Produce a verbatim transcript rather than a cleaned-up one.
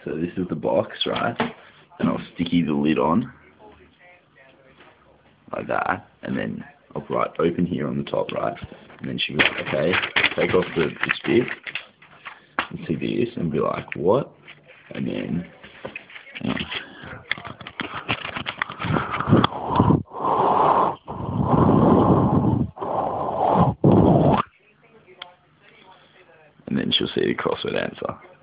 So this is the box, right? And I'll sticky the lid on like that, and then I'll write open here on the top, right? And then she'll be like, okay, take off the this bit and see this, and be like, what? And then hang on. And then she'll see the crossword answer.